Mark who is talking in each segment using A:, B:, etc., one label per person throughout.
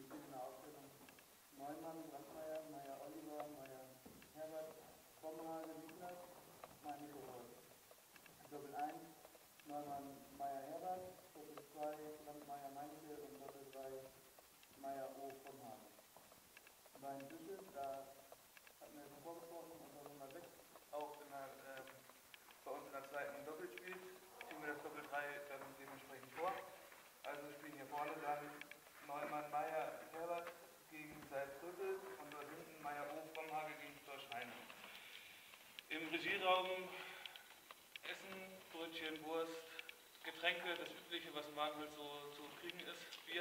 A: in der Aufstellung Neumann, Brandmeier, Meier-Oliver, Meier-Herbert, Kromhage, Niklas, Meier-Nicole. Doppel 1, Neumann, Meier-Herbert, Doppel 2, Brandmeier-Meinke und Doppel 3, Meier-O von Hage. Beim Düssel, da hatten wir schon vorgesprochen, unter Nummer 6, auch bei uns in der zweiten Doppel spielt, ziehen wir das Doppel 3 dann dementsprechend vor. Also spielen hier vorne dann Neumann, Meier, Herbert gegen Salzrüttel und dort hinten Meier-O vom Hage gegen Storch-Heine. Im Regieraum Essen, Brötchen, Wurst, Getränke, das Übliche, was im Wagen halt so zu kriegen ist, Bier.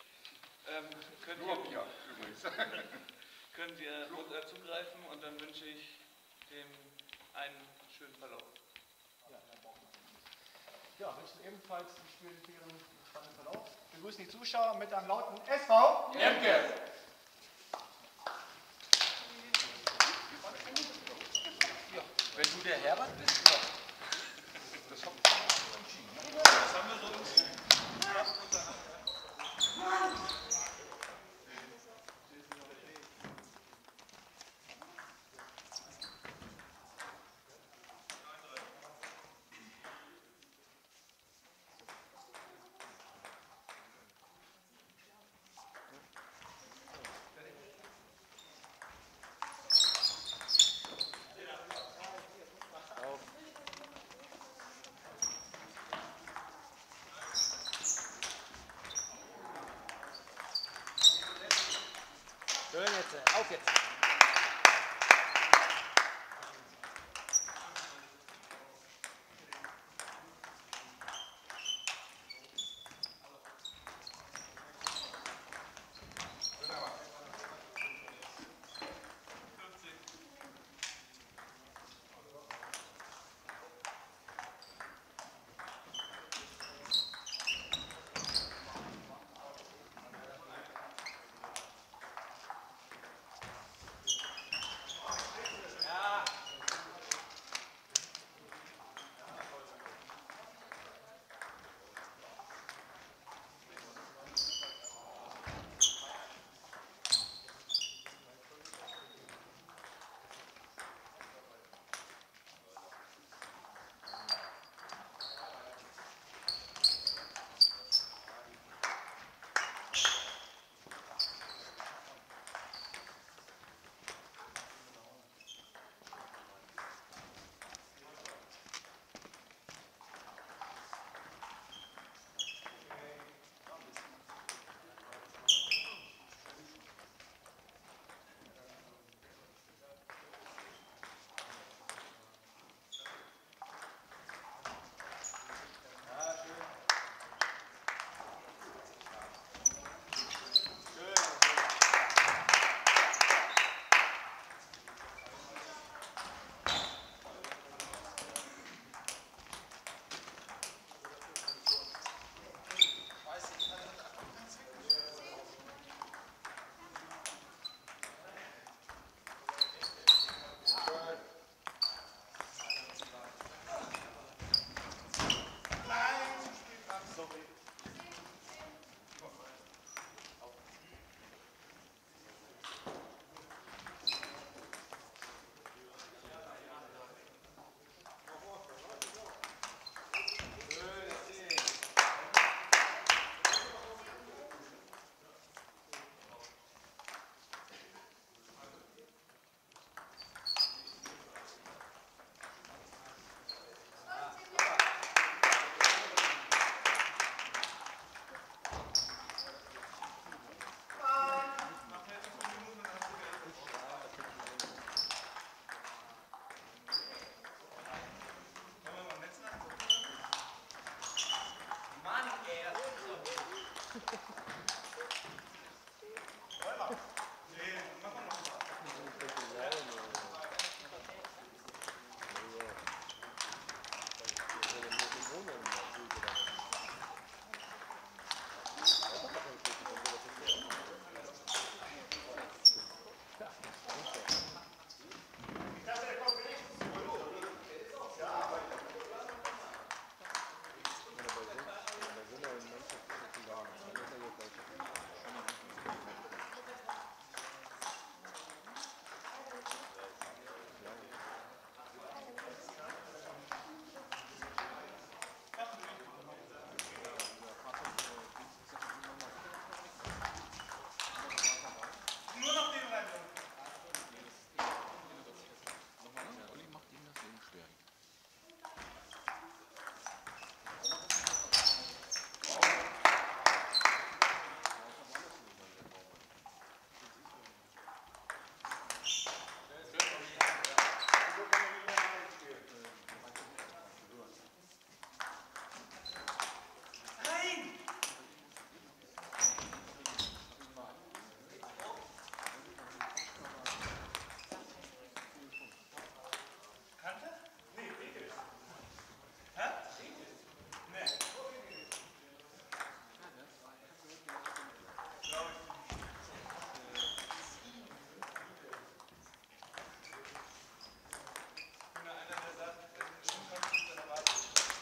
A: Könnt ihr zugreifen und dann wünsche ich dem einen schönen Verlauf.
B: Ja, wünschen ebenfalls den Spielern einen spannenden Verlauf. Wir begrüßen die Zuschauer mit einem lauten SV Lemke.
C: Ja, wenn du der Herbert bist, ja. Das haben wir so entschieden.
D: Schön jetzt, auf jetzt.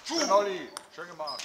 C: Schön, Olli. Schön gemacht.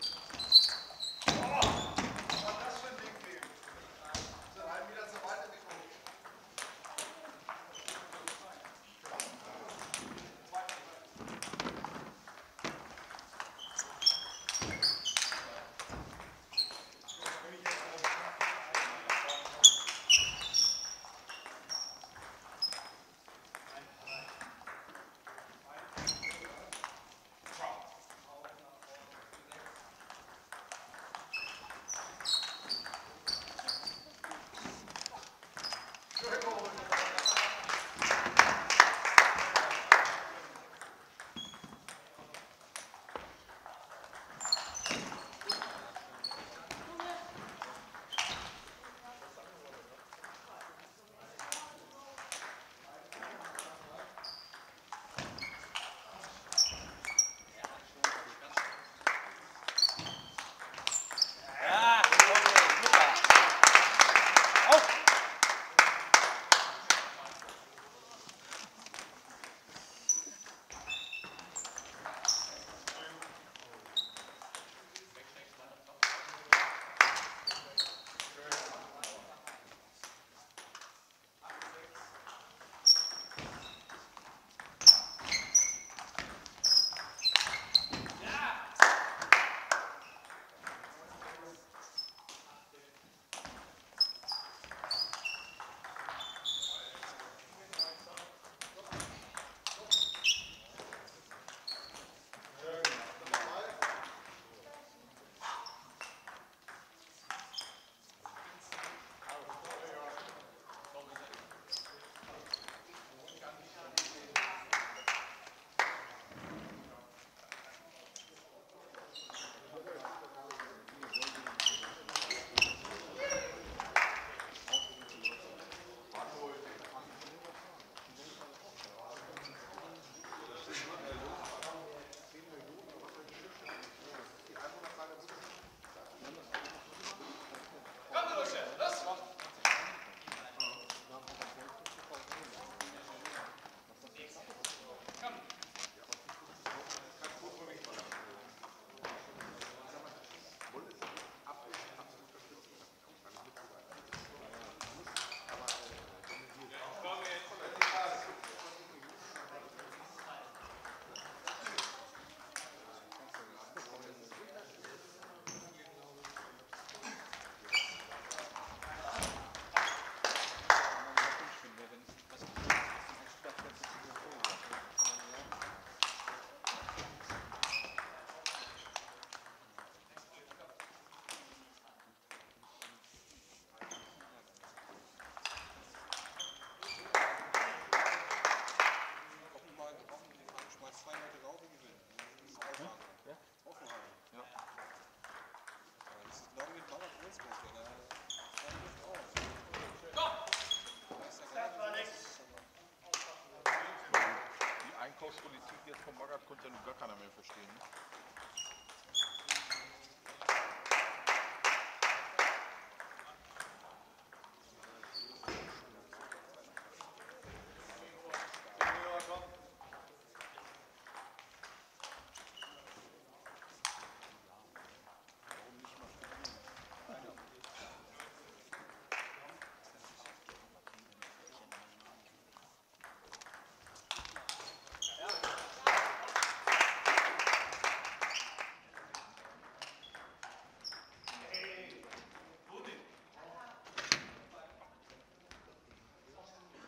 C: Einkaufspolitik jetzt vom Magath konnte ja nun gar keiner mehr verstehen. Ne?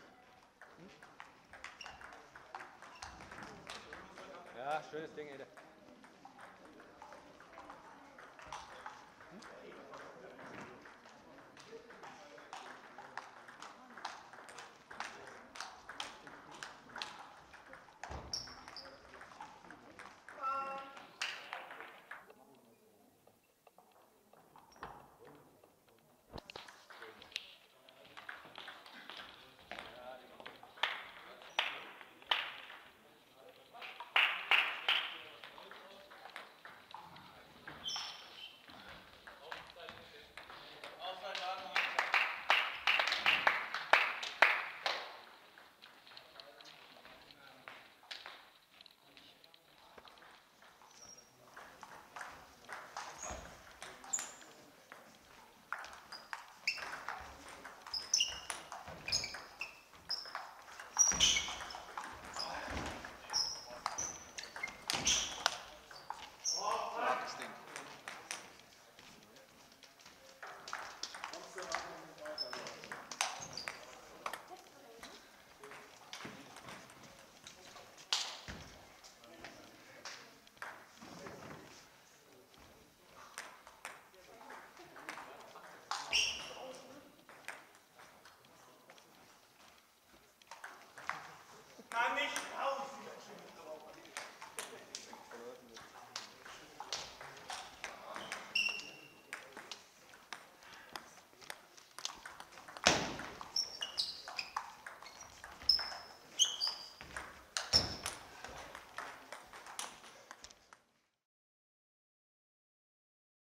D: Ja, schönes Ding, Ede.